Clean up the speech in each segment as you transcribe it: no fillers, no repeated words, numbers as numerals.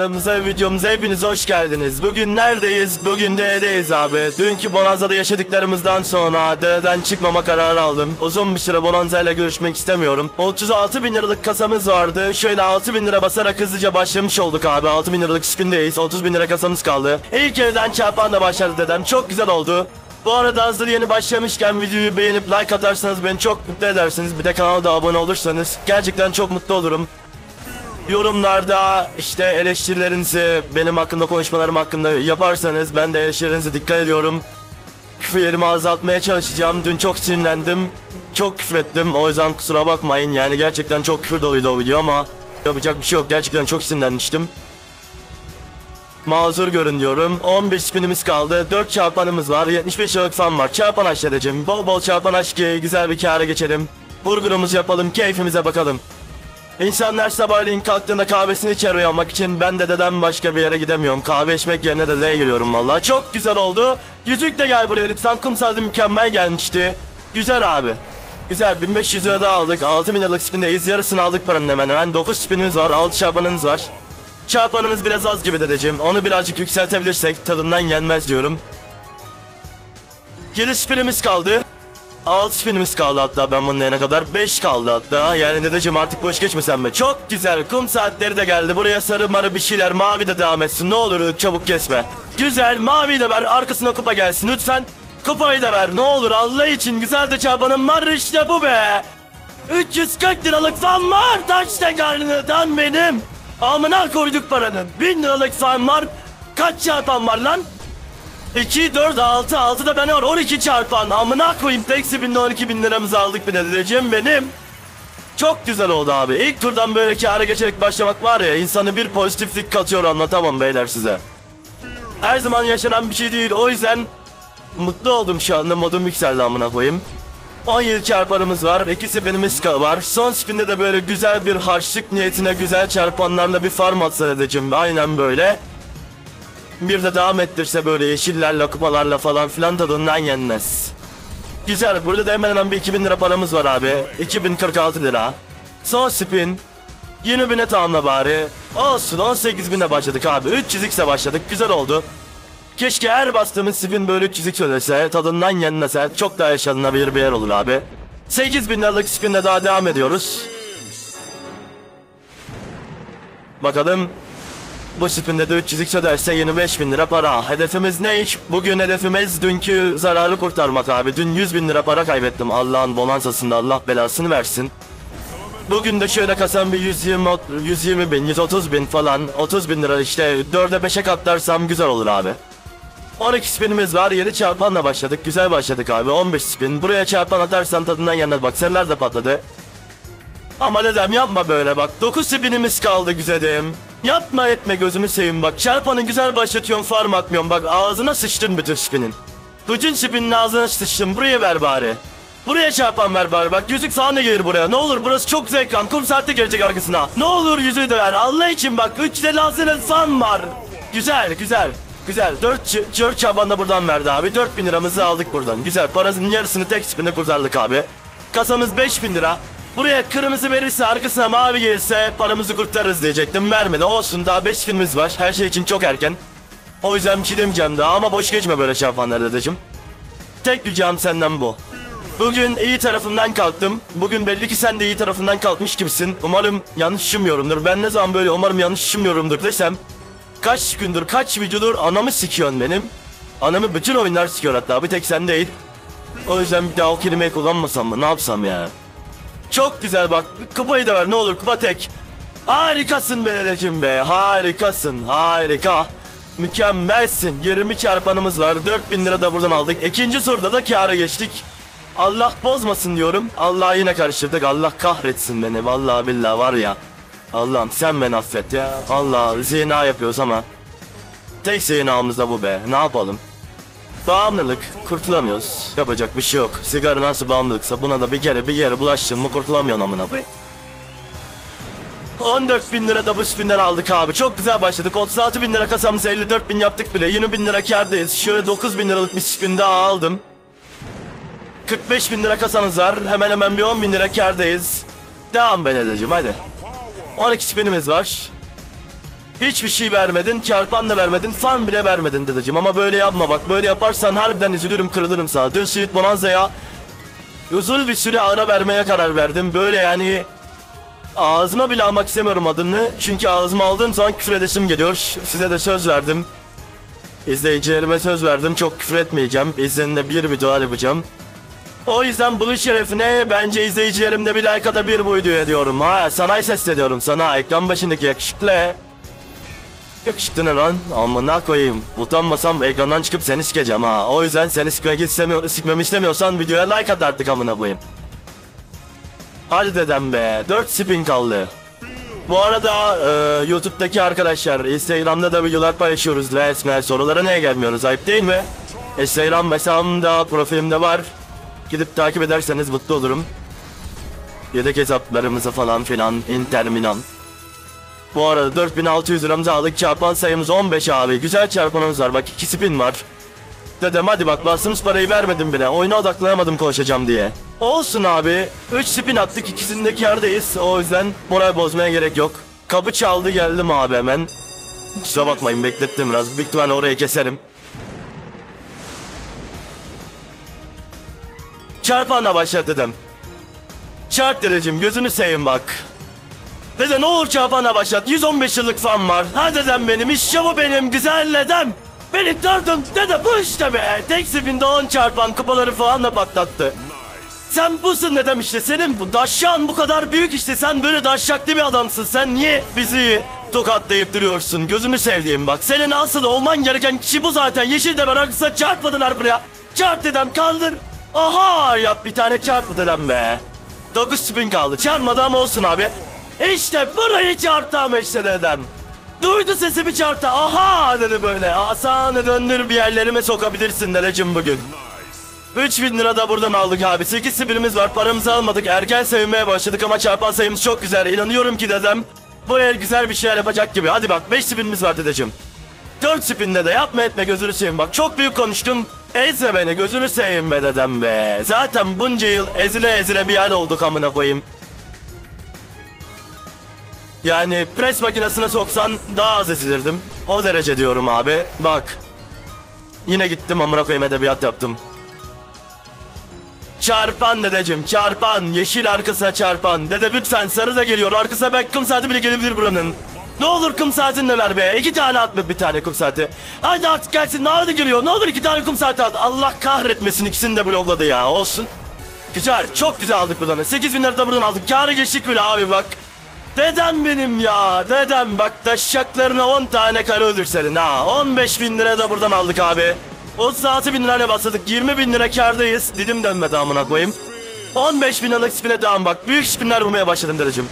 Kanalımıza, videomuza hepiniz hoş geldiniz. Bugün neredeyiz? Bugün D'deyiz abi. Dünkü Bonanza'da yaşadıklarımızdan sonra D'den çıkmama kararı aldım. Uzun bir süre Bonanza ile görüşmek istemiyorum. 36.000 liralık kasamız vardı. Şöyle 6.000 lira basarak hızlıca başlamış olduk abi. 6.000 liralık spindeyiz. 30.000 lira kasamız kaldı. İlk evden çarpanla başladı dedem. Çok güzel oldu. Bu arada hazır yeni başlamışken videoyu beğenip like atarsanız beni çok mutlu edersiniz. Bir de kanala da abone olursanız gerçekten çok mutlu olurum. Yorumlarda işte eleştirilerinizi, benim hakkında konuşmalarım hakkında yaparsanız ben de eleştirilerinize dikkat ediyorum. Küfürlerimi azaltmaya çalışacağım. Dün çok sinirlendim. Çok küfrettim. O yüzden kusura bakmayın. Yani gerçekten çok küfür doluydu o video ama yapacak bir şey yok. Gerçekten çok sinirlenmiştim. Mazur görün diyorum. 15 spinimiz kaldı. 4 çarpanımız var. 75 liralık fan var. Çarpan aç dedeciğim. Bol bol çarpan aç ki güzel bir kâra geçelim. Burgerumuzu yapalım. Keyfimize bakalım. İnsanlar sabahleyin kalktığında kahvesini içer uyanmak için ben de dedem başka bir yere gidemiyorum. Kahve içmek yerine de D'ye giriyorum vallahi. Çok güzel oldu. Yüzük de gel buraya lütfen. Kum saati mükemmel gelmişti. Güzel abi. Güzel, 1500 lira da aldık. 6.000 liralık spindeyiz. Yarısını aldık paranın hemen hemen. 9 spinimiz var. 6 çarpanımız var. Çarpanımız biraz az gibi dedeciğim. Onu birazcık yükseltebilirsek tadından yenmez diyorum. 7 spinimiz kaldı. 6 spinimiz kaldı hatta ben bunun kadar. 5 kaldı hatta. Yani dedeciğim artık boş geçmesem mi? Çok güzel. Kum saatleri de geldi. Buraya sarı marı bir şeyler. Mavi de devam etsin. Ne olur çabuk kesme. Güzel. Mavi de ver. Arkasına kupa gelsin. Lütfen. Kupayı da ver. Ne olur Allah için. Güzel de çarpanım var. İşte bu be. 340 liralık fan var. Taş tekrarından benim. Amına koyduk paranın. 1000 liralık fan var. Kaç çarpan var lan? 2, 4, 6, 6 da ben var 12 çarpan. Amına koyayım tek spinle 12.000 liramızı aldık bir de dedeciğim benim. Çok güzel oldu abi. İlk turdan böyle kâra geçerek başlamak var ya, insanı bir pozitiflik katıyor, anlatamam beyler size. Her zaman yaşanan bir şey değil, o yüzden mutlu oldum şu anda, modum yükseldi amına koyayım. 17 çarpanımız var, 2 spinimiz var. Son spinde de böyle güzel bir harçlık niyetine güzel çarpanlarla bir farm atsa dedeciğim, aynen böyle. Bir de devam ettirse böyle yeşillerle, kupalarla falan filan tadından yenmez. Güzel, burada da hemen bir 2000 lira paramız var abi. 2046 lira. Son spin. 20.000'e tamamla bari. Olsun, 18.000'e başladık abi. 300x'e başladık, güzel oldu. Keşke her bastığımız spin böyle 300x ödese, tadından yenmese çok daha yaşanılabilir bir yer olur abi. 8.000 liralık spinle daha devam ediyoruz. Bakalım. Bu spinde de 300x öderse 25.000 lira para. Hedefimiz ne iş? Bugün hedefimiz dünkü zararı kurtarmak abi. Dün 100.000 lira para kaybettim. Allah'ın bonanzasında Allah belasını versin. Bugün de şöyle kasam bir 120 bin, 130 bin falan. 30.000 lira işte 4'e 5'e katlarsam güzel olur abi. 12 spinimiz var. 7 çarpanla başladık. Güzel başladık abi. 15 spin. Buraya çarpan atarsan tadından yenmez. Bak seriler de patladı. Ama dedem yapma böyle bak. 9 spinimiz kaldı güzelim. Yapma etme gözümü seveyim bak. Çarpanı güzel başlatıyorum, farm atmıyorum. Bak ağzına sıçtın bütün spinin. Bütün spinin ağzına sıçtın. Buraya ver bari. Buraya çarpan ver bari. Bak yüzük sana gelir buraya. Ne olur, burası çok güzel ekran. Kum saatte gelecek arkasına. Ne olur yüzüğü de ver. Allah için bak. 3 de lazının fan var. Güzel güzel. Güzel. 4 çarpan da buradan verdi abi. 4.000 liramızı aldık buradan. Güzel. Parasının yarısını tek spinde kurtardık abi. Kasamız 5.000 lira. Buraya kırmızı verirse, arkasına mavi gelirse paramızı kurtarırız diyecektim. Vermedi. Olsun, daha 5 filmimiz var. Her şey için çok erken. O yüzden bir şey demeyeceğim daha ama boş geçme böyle şafanlar dedeciğim. Tek ricam senden bu. Bugün iyi tarafından kalktım. Bugün belli ki sen de iyi tarafından kalkmış gibisin. Umarım yanlış düşünmüyorumdur. Ben ne zaman böyle umarım yanlış düşünmüyorumdur desem, kaç gündür, kaç videodur anamı sikiyorsun benim. Anamı bütün oyunlar sikiyor hatta, bir tek sen değil. O yüzden bir daha o kelimeyi kullanmasam mı, ne yapsam ya. Çok güzel bak. Kupayı da ver ne olur, kupa tek. Harikasın be dedeciğim be. Harikasın. Harika. Mükemmelsin. 20 çarpanımız var. 4.000 lira da buradan aldık. İkinci soruda da kâra geçtik. Allah bozmasın diyorum. Allah yine karıştırdık. Allah kahretsin beni. Vallahi billahi var ya. Allah'ım sen beni affet ya. Allah zina yapıyoruz ama tek zinamız da bu be. Ne yapalım? Bağımlılık, kurtulamıyoruz. Yapacak bir şey yok. Sigara nasıl bağımlılıksa buna da bir kere bulaştın mı kurtulamıyorsun amına koyayım. 14.000 lira da bu spinler aldık abi. Çok güzel başladık. 36.000 lira kasamızı 54.000 yaptık bile. 20.000 lira kârdayız. Şöyle 9.000 liralık bir spin daha aldım. 45.000 lira kasamız var. Hemen hemen bir 10.000 lira kârdayız. Devam ben edeceğim hadi. 12 spinimiz var. Hiçbir şey vermedin, çarpan da vermedin, farm bile vermedin dedeciğim. Ama böyle yapma bak, böyle yaparsan harbiden üzülürüm, kırılırım sana. Dün Sweet Bonanza'ya uzun bir süre ara vermeye karar verdim. Böyle yani ağzıma bile almak istemiyorum adını. Çünkü ağzıma aldığım zaman küfür edesim geliyor. Size de söz verdim. İzleyicilerime söz verdim, çok küfür etmeyeceğim. İzninizle bir video yapacağım. O yüzden bunun şerefine bence izleyicilerimde bir like atabilir bu videoya diyorum. Ha, sana sesleniyorum, sana ekran başındaki yakışıklı. Yakışıklı ne lan? Amına koyayım. Utanmasam ekrandan çıkıp seni sikeceğim ha. O yüzden seni sikmemi istemiyorsan videoya like at artık amına koyayım. Hadi dedem be. 4 spin kaldı. Bu arada YouTube'daki arkadaşlar, Instagram'da da videolar paylaşıyoruz. Resmen sorulara niye gelmiyoruz? Ayıp değil mi? Instagram hesabımda, profilimde var. Gidip takip ederseniz mutlu olurum. Yedek hesaplarımızı falan filan, interminan. Bu arada 4600 liramızı aldık. Çarpan sayımız 15 abi. Güzel çarpanımız var. Bak 2 spin var. Dedem hadi bak, bastığımız parayı vermedim bile. Oyuna odaklanamadım konuşacağım diye. Olsun abi. 3 spin attık. İkisinde kârdayız. O yüzden moral bozmaya gerek yok. Kapı çaldı, geldim abi hemen. Kusura bakmayın, beklettim biraz. Büyük ihtimalle orayı keserim. Çarpanla başlat dedim. Çarp dedeciğim, gözünü seveyim bak. Dede ne olur çarpanla başlat. 115 yıllık fan var. Ha dedem benim, işte bu benim güzel dedem. Beni durdun dede, bu işte be. Tek spinde 10 çarpan, kupaları falan da patlattı. Sen busun dedem işte, senin bu daşşağın bu kadar büyük işte. Sen böyle daşşaklı bir adamsın. Sen niye bizi tokatlayıp duruyorsun? Gözünü sevdiğim bak. Senin asıl olman gereken kişi bu zaten. Yeşil de meraklısa çarpmadılar buraya. Çarp dedem, kaldır. Aha, yap bir tane çarpma dedem be. 9 spin kaldı. Çarpmadı ama olsun abi. İşte burayı çarptı ama işte dedem. Duydu sesimi, çarptı. Aha dedi böyle. Asanı döndür, bir yerlerime sokabilirsin dedeciğim bugün. 3000 lira da buradan aldık abi. 8 spinimiz var, paramızı almadık. Erken sevinmeye başladık ama çarpan sayımız çok güzel. İnanıyorum ki dedem bu el güzel bir şeyler yapacak gibi. Hadi bak, 5 spinimiz var dedeciğim. 4 spinde de yapma etme, gözünü seveyim bak. Çok büyük konuştum. Ezme beni, gözünü seveyim be dedem be. Zaten bunca yıl ezile ezile bir yer olduk amına koyayım. Yani pres makinesine soksan daha az ezilirdim. O derece diyorum abi. Bak. Yine gittim amına koyayım, edebiyat yaptım. Çarpan dedeciğim, çarpan. Yeşil arkasına çarpan. Dede lütfen, sarı da geliyor. Arkasına belki kum saati bile gelebilir buranın. Ne olur kum saatini de ver be. 2 tane atma, bir tane kum saati. Hadi artık gelsin, nerede geliyor? Ne olur 2 tane kum saati at. Allah kahretmesin, ikisini de blokladı ya. Olsun. Güzel, çok güzel aldık buradan. 8000 lira da buradan aldık. Kârı geçtik bile abi bak. Dedem benim ya, dedem bak, taşacaklarına 10 tane karı öldür senin ha. 15.000 lira da buradan aldık abi. 36.000 lirayla başladık, 20.000 lira kârdayız. Dilim dönmedi amına koyayım. 15.000 liralık spine devam bak, büyük spinler bulmaya başladım dedeciğim.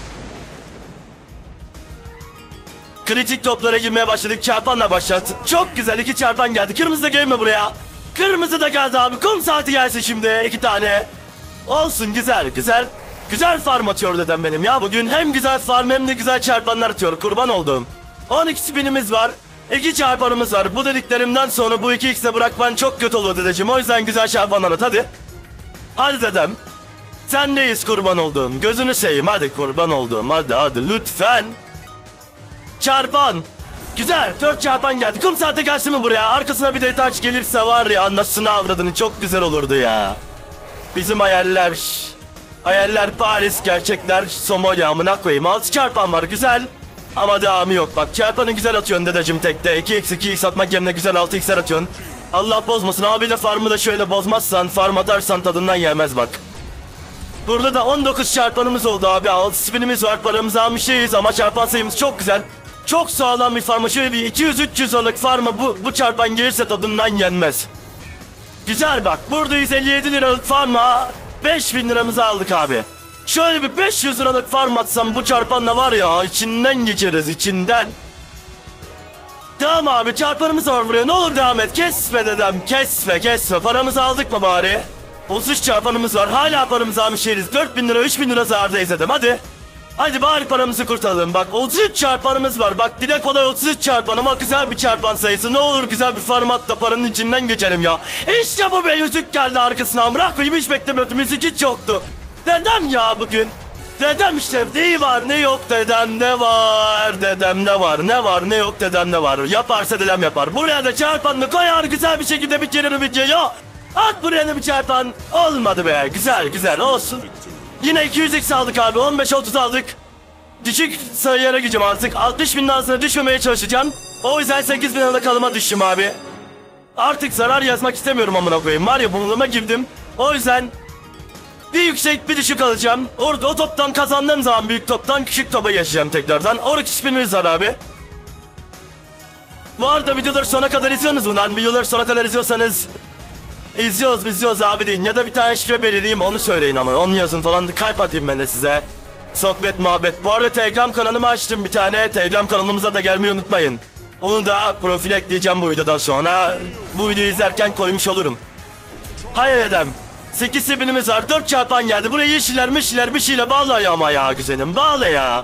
Kritik toplara girmeye başladık, çarpanla başlat. Çok güzel, 2 çarpan geldi. Kırmızı da gelme buraya. Kırmızı da geldi abi, kum saati gelsin şimdi 2 tane. Olsun, güzel güzel. Güzel farm atıyor dedem benim ya bugün. Hem güzel farm hem de güzel çarpanlar atıyor, kurban olduğum. 12 spinimiz var. 2 çarpanımız var. Bu dediklerimden sonra bu 2x'e bırakman çok kötü olur dedeciğim. O yüzden güzel çarpanlar at hadi. Hadi dedem. Sendeyiz kurban olduğum. Gözünü seveyim hadi kurban olduğum. Hadi lütfen. Çarpan. Güzel, 4 çarpan geldi. Kum saate gelsin mi buraya? Arkasına bir detaç gelirse var ya, anasını avradını, çok güzel olurdu ya. Bizim hayaller. Hayaller Paris, gerçekler Somalya, amına koyayım. 6 çarpan var, güzel. Ama devamı yok bak. Çarpanı güzel atıyorsun dedeciğim tekte. 2x atmak yerine güzel 6x'ler atıyorsun. Allah bozmasın abi, de farmı da şöyle bozmazsan, farm atarsan tadından gelmez bak. Burada da 19 çarpanımız oldu abi. 6 spinimiz var, paramızı almışız ama çarpan sayımız çok güzel. Çok sağlam bir farma, şöyle bir 200-300 liralık farma bu çarpan gelirse tadından yenmez. Güzel bak, burada 157 liralık farma 5000 liramızı aldık abi. Şöyle bir 500 liralık farm atsam bu çarpanla var ya, içinden geçeriz, içinden. Tamam abi, çarpanımız var buraya, ne olur devam et. Kesme dedem, kesme. Paramızı aldık mı bari? 33 çarpanımız var, hala paramızı almışız. 4000 lira 3000 lira zardayız dedim, hadi. Hadi bari paramızı kurtaralım. Bak 33 çarpanımız var. Bak dile kolay 33 çarpan ama güzel bir çarpan sayısı. Ne olur güzel bir farm at da paranın içinden geçelim ya. İşte bu be, yüzük geldi arkasına. Bırak koyayım, hiç beklemiyordum. Yüzük hiç yoktu. Neden ya bugün? Dedem işte ne var ne yok dedem ne var. Dedem ne var ne var ne yok dedem ne var. Yaparsa dedem yapar. Buraya da çarpanını koyar güzel bir şekilde bitirir bitiyor. At buraya da bir çarpan. Olmadı be, güzel güzel olsun. Yine 200x aldık abi, 15-30 aldık. Düşük sayılara gücüm artık. 60.000'den altına düşmemeye çalışacağım. O yüzden 8.000 lira kalıma düştüm abi. Artık zarar yazmak istemiyorum amına koyayım. Var ya bunalıma girdim. O yüzden bir yüksek bir düşük alacağım. Orada o toptan kazandığım zaman büyük toptan küçük topa geçeceğim tekrardan. Orada hiçbiriniz var abi. Bu arada videoları sona kadar izliyorsunuz mu lan? Videoları sona kadar izliyorsanız izliyoruz abi deyin. Ya da bir tane şifre belirleyeyim onu söyleyin ama. Onu yazın falan, kalp atayım ben de size. Sohbet muhabbet. Bu arada Telegram kanalımı açtım bir tane. Telegram kanalımıza da gelmeyi unutmayın. Onu da profile ekleyeceğim bu videodan sonra. Bu videoyu izlerken koymuş olurum. Hayır edem. 8 spinimiz var. 4 çarpan geldi. Buraya yeşiller bir şeyle bağla ya ama ya güzelim. Bağla ya.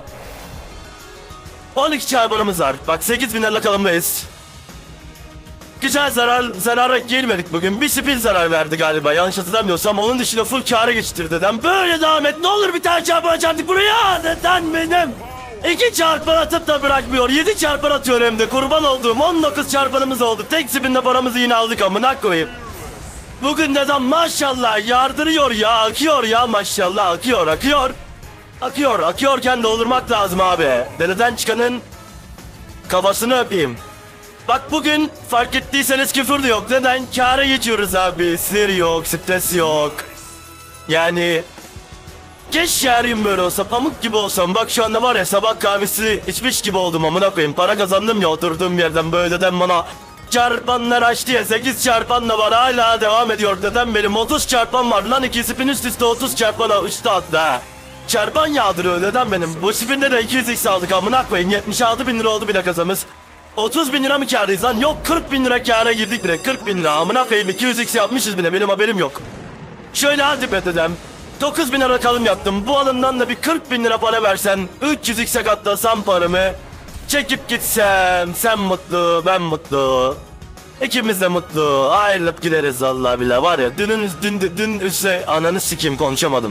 12 çarpanımız var. Bak 8.000 lira kalımdayız. Güzel zarara girmedik bugün. Bir spin zarar verdi galiba. Yanlış hatırlamıyorsam. Onun dışında full kâra geçtir dedem. Böyle devam et. Ne olur bir tane çarpan açardık buraya. Neden benim? 2 çarpan atıp da bırakmıyor. 7 çarpan atıyor hem de. Kurban olduğum 19 çarpanımız oldu. Tek spinde paramızı yine aldık amına koyayım. Bugün dedem maşallah yardırıyor ya. Akıyor ya maşallah. Akıyorken doldurmak lazım abi. Dededen çıkanın kafasını öpeyim. Bak bugün fark ettiyseniz küfür de yok. Neden? Kâra geçiyoruz abi. Sinir yok, stres yok. Yani keşke her gün böyle olsa, pamuk gibi olsam. Bak şu anda var ya, sabah kahvesi içmiş gibi oldum amına koyayım. Para kazandım ya oturduğum yerden. Böyle dedem bana çarpanlar açtı ya, 8 çarpanla var hala devam ediyor dedem. Benim 30 çarpan var lan, 2 spin üst üste 30 çarpana üstte attı ha. Çarpan yağdırıyor dedem benim. Bu spinde de 200x aldık amına koyayım. 76.000 lira oldu bile kazamız. 30.000 lira mı kârdayız lan? Yok 40.000 lira kâra girdik bile. 40.000 lira amına koyayım, 200x yapmışız bile, benim haberim yok. Şöyle hadi be dedem. 9.000 lira kalım yaptım. Bu alımdan da bir 40.000 lira para versen, 300x'e katlasam paramı, çekip gitsem, sen mutlu ben mutlu, İkimiz de mutlu, ayrılıp gideriz vallahi bile. Var ya dün üstüne ananı sikeyim, konuşamadım.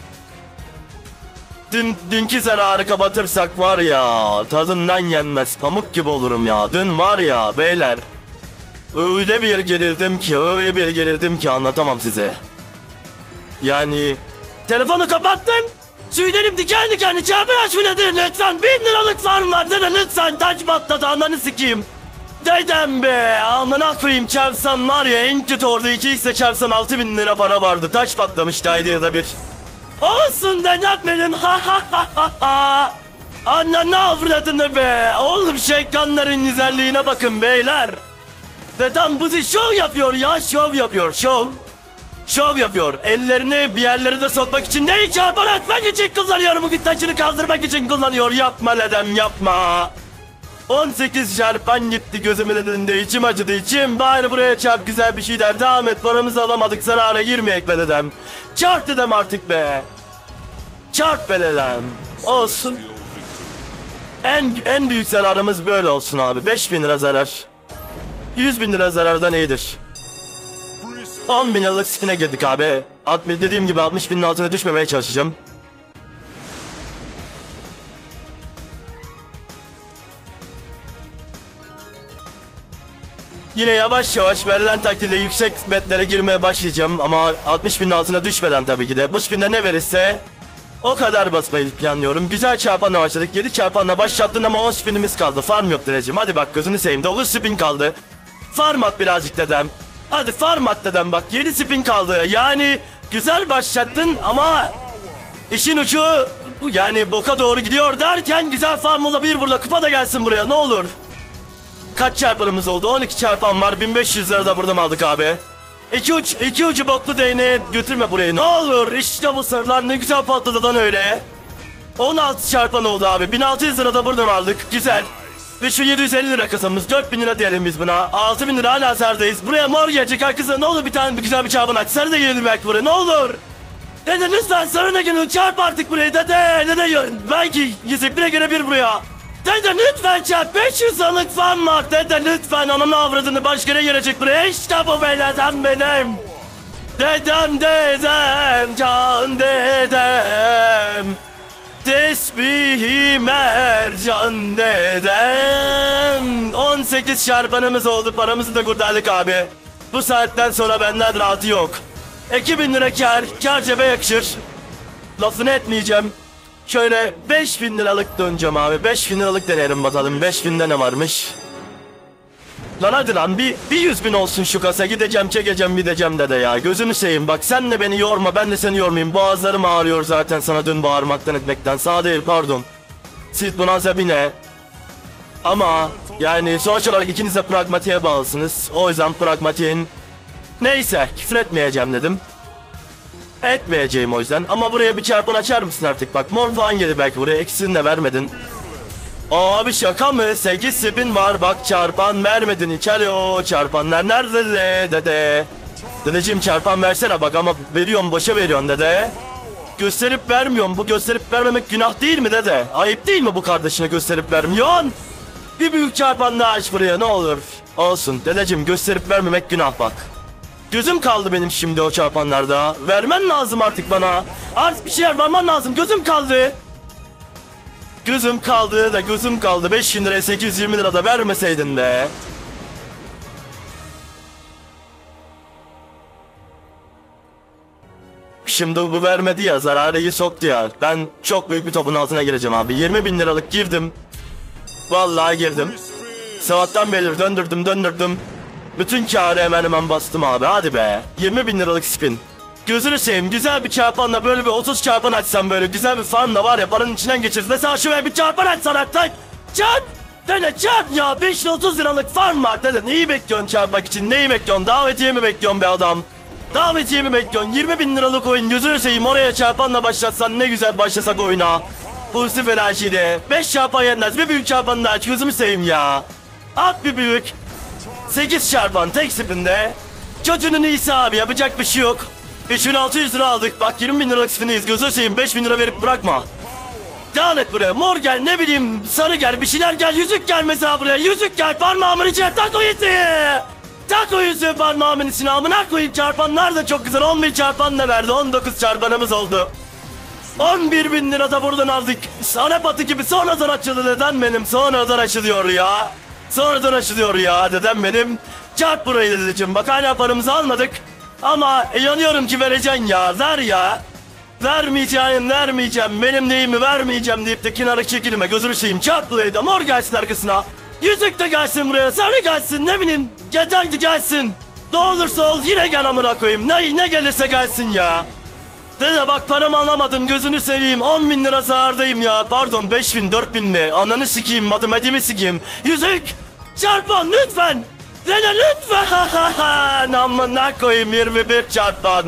Dünkü zararı kapatırsak var ya, tadından yenmez, pamuk gibi olurum ya. Dün var ya beyler, öyle bir gerildim ki anlatamam size. Yani telefonu kapattın, tüylerim diken diken, çarpı aç nedir lütfen, 1000 liralık farm var dede lütfen, taç patladı ananı sikeyim. Dedem be, amına koyayım, çarpsan var ya en kötü orada 2x'e çarpsan 6.000 lira para vardı, taç patlamıştı ayda ya da bir. Olsun dedem benim, ha ha ha ha ha. Ananı avradını be, oğlum şeytanların güzelliğine bakın beyler. Dedem bu şov yapıyor ya, şov yapıyor, şov yapıyor. Ellerini bir yerlere de sokmak için değil, çarpan atmak için kullanıyor. Bugün taşını kaldırmak için kullanıyor. Yapma dedem yapma. 18 çarpan gitti gözümün önünde, içim acıdı içim. Bari buraya çarp, güzel bir şey der. Devam et, paramızı alamadık, zarara girmeyek be dedem. Çarp dedem artık be. Çarp be dedem. Olsun. En büyük zararımız böyle olsun abi. 5.000 lira zarar. 100.000 lira zarardan iyidir. 10.000 liralık spine girdik abi. Dediğim gibi 60.000'in altına düşmemeye çalışacağım. Yine yavaş yavaş verilen takdirde yüksek betlere girmeye başlayacağım ama 60.000'in altına düşmeden tabii ki de. Bu spinde ne verirse o kadar basmayı planlıyorum. Güzel çarpanla başladık. 7 çarpanla başlattın ama 10 spinimiz kaldı. Farm yok dedeciğim. Hadi bak gözünü seveyim. 9 spin kaldı. Farm at birazcık dedem. Hadi farm at dedem bak. 7 spin kaldı. Yani güzel başlattın ama işin ucu yani boka doğru gidiyor derken güzel farm olabilir burada. Kupa da gelsin buraya ne olur. Kaç çarpanımız oldu? 12 çarpan var. 1500 lira da buradan aldık abi. İki ucu boklu değneğe götürme burayı. Ne olur. İşte bu sırlar ne güzel patladı lan öyle. 16 çarpan oldu abi. 1600 lira da buradan aldık. Güzel. Ve şu 750 lira kasamız. 4000 lira diyelim biz buna. 6000 lira hala serdayız. Buraya mor gelecek arkadaşlar. Ne olur bir tane güzel bir çarpan aç. Sarı da gelelim belki buraya. Ne olur. Dede lütfen sarına gelin. Çarp artık buraya dede. Dede belki 100 gelebilir buraya. Dede lütfen çarp, 500 liralık fan var dede lütfen, ananı avradını başka ne gelecek buraya, işte bu beledem benim. Dedem can dedem. Tesbihim Ercan dedem. 18 çarpanımız oldu, paramızı da kurtardık abi. Bu saatten sonra benden rahatı yok. 2000 lira kar cebe yakışır. Lafını etmeyeceğim. Şöyle 5000 liralık döneceğim abi. 5000 liralık deneyelim bakalım. 5000'de ne varmış? Lan hadi lan bir 100 bin olsun şu kasa. Gideceğim çekeceğim gideceğim dede ya. Gözünü seveyim bak, sen de beni yorma, ben de seni yormayayım. Boğazlarım ağrıyor zaten sana dün bağırmaktan etmekten. Sağ değil pardon. Siz buna zabine. Ama yani sonuç olarak ikiniz de pragmatiğe bağlısınız. O yüzden pragmatiğin... Neyse küfür etmeyeceğim dedim. Etmeyeceğim o yüzden. Ama buraya bir çarpın açar mısın artık? Bak mor falan geldi belki buraya. Eksisini de vermedin. Abi şaka mı? 8 spin var. Bak çarpan vermedin. İçeriyor. Çarpanlar nerede dede? Dedeciğim çarpan versene bak, ama veriyorum boşa veriyorsun dede. Gösterip vermiyorum. Bu gösterip vermemek günah değil mi dede? Ayıp değil mi bu kardeşine gösterip vermiyorsun? Bir büyük çarpan daha aç buraya ne olur. Olsun dedeciğim, gösterip vermemek günah bak. Gözüm kaldı benim şimdi o çarpanlarda. Vermen lazım artık bana. Artık bir şeyler vermen lazım. Gözüm kaldı. Gözüm kaldı da gözüm kaldı. 5.000 liraya 820 lira da vermeseydin be. Şimdi bu vermedi ya, zararı soktu ya. Ben çok büyük bir topun altına gireceğim abi. 20.000 liralık girdim. Vallahi girdim. Sabahtan beri döndürdüm. Bütün kârı hemen bastım abi, hadi be. 20.000 liralık spin. Gözünü seveyim, güzel bir çarpanla böyle bir 30 çarpan açsam, böyle güzel bir farmla var ya, paranın içinden geçirsin. Mesela şuraya bir çarpan açsan artık. Çat! Dede çat ya, 530 liralık farm var dede. Neyi bekliyorsun çarpmak için, neyi bekliyorsun? Davetiye mi bekliyorsun be adam? Davetiye mi bekliyorsun? 20.000 liralık oyun, gözünü seveyim, oraya çarpanla başlatsan ne güzel başlasak oyuna. Pozitif enerjiyle 5 çarpan yenmez, bir büyük çarpan da aç, gözümü seveyim ya. At bir büyük. 8 çarpan tek spinde. Çocuğunun iyisi abi, yapacak bir şey yok. 3600 lira aldık, bak 20.000 liralık spindeyiz, gözünü seveyim, 5.000 lira verip bırakma. Devam et buraya, mor gel, ne bileyim sarı gel, bir şeyler gel, yüzük gel mesela buraya, yüzük gel, parmağımın içine tak o yüzüğü. Tak o yüzüğü parmağımın içine, amına koyayım. Çarpanlar da çok güzel, 11 çarpan da verdi, 19 çarpanımız oldu. 11.000 lira da buradan aldık. Sanepatı gibi sonradan açıldı dedem benim, sonradan açılıyor ya. Sonradan açılıyor ya dedem benim. Çarp burayı dedeciğim, bak hala paramızı almadık. Ama yanıyorum ki vereceksin ya, ver ya. Vermeyeceğim, benim neyimi vermeyeceğim deyip de kenara çekilme, gözünü seveyim. Çarp burayı da, mor gelsin arkasına. Yüzük de gelsin buraya, sarı gelsin, ne bileyim. Hadi gelsin. Ne olursa ol yine gel amına koyayım. Ne gelirse gelsin ya. Dede bak paramı alamadım, gözünü seveyim. 10.000 lira zarardayım ya. Pardon 5.000 4.000 mi? Ananı sikeyim, matematiğimi sikeyim. Yüzük. Çarpan lütfen. Dede lütfen. Amına koyayım, 21 çarpan.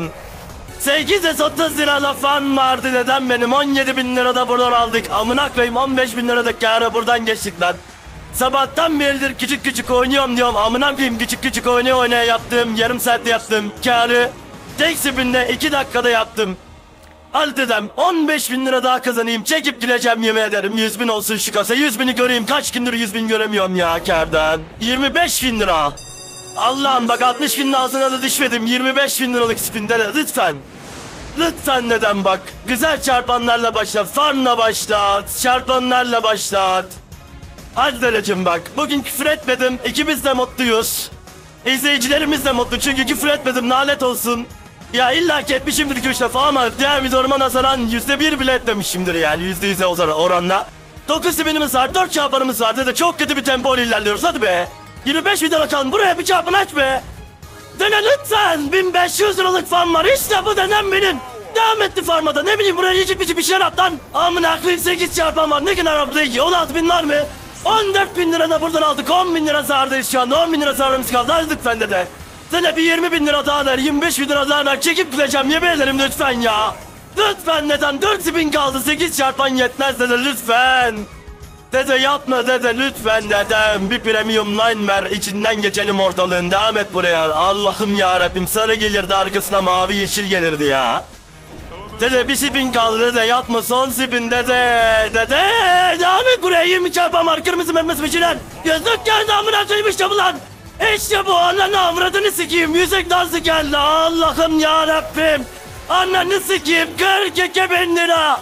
830 lira fan vardı dedem benim. 17.000 lira da buradan aldık. Amına koyayım, 15.000 lira da kâra buradan geçtik lan. Sabahtan beridir küçük oynuyorum diyorum. Amına koyayım, küçük oynaya yaptım. Yarım saatte yaptım. Kârı tek spinde 2 dakikada yaptım. Hadi dedem 15.000 lira daha kazanayım. Çekip gideceğim, yemin ederim. 100.000 olsun şu kasa. 100.000'i göreyim. Kaç gündür 100.000 göremiyorum ya kârdan. 25.000 lira. Allah'ım bak 60.000'in altına da düşmedim. 25.000 liralık spinde de lütfen. Lütfen dedem bak. Güzel çarpanlarla başlat. Farmla başlat. Çarpanlarla başlat. Hadi dedeciğim bak. Bugün küfür etmedim. İkimiz de mutluyuz. İzleyicilerimiz de mutlu. Çünkü küfür etmedim. Lanet olsun. Ya illa ki etmişimdir 2-3 defa ama diğer videolarıma nazaran %1 bile etmemişimdir yani. %100'e oranla. 9 spinimiz var. 4 çarpanımız var. Dede çok kötü bir tempo ile ilerliyoruz. Hadi be. 25 video bakalım. Buraya bir çarpan aç be. Dede lütfen. 1500 liralık farm var. İşte bu dedem benim. Devam etti farmada. Ne bileyim buraya yiyecek bir şeyler at lan. Amına koyayım, 8 çarpan var. Ne kadar abla ki? 16.000 var mı? 14.000 lira da buradan aldık. 10.000 lira zardayız şu anda. 10.000 lira zararımız kaldı. Hadi lütfen dede. Dede bir 20.000 lira daha ver. 25.000 lira daha ver. Çekip gideceğim. Yemin ederim lütfen ya. Lütfen neden? 4.000 kaldı. 8 çarpan yetmez dede lütfen. Dede yapma dede lütfen dedem. Bir premium line ver. İçinden geçelim ortalığın. Devam et buraya. Allah'ım ya Rabbim, sarı gelirdi arkasına mavi yeşil gelirdi ya. Dede bir spin kaldı dede, yapma son spin dede. Dede devam et buraya, 20 çarpan var, kırmızı memesi biçilen. Gözlük geldi, amına koyayım, işte bu lan. İşte bu, ananı avradını sikeyim, yüzük dansı geldi. Allah'ım ya Rabbim. Ananı sikeyim, 42.000 lira.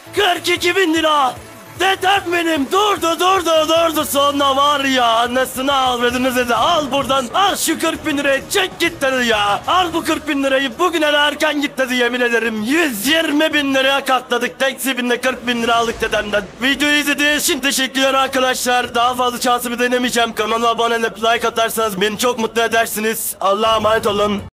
42 bin lira. Dedem benim durdu sonra var ya annesine avradınız dedi, al buradan al şu 40 bin lirayı çek git dedi ya. Al bu 40 bin lirayı bugün hele erken git dedi, yemin ederim 120 bin liraya katladık, taksi binle 40 bin lira aldık dedemden. Videoyu izlediğiniz için teşekkürler arkadaşlar, daha fazla şansımı denemeyeceğim, kanala abone olup like atarsanız beni çok mutlu edersiniz. Allah'a emanet olun.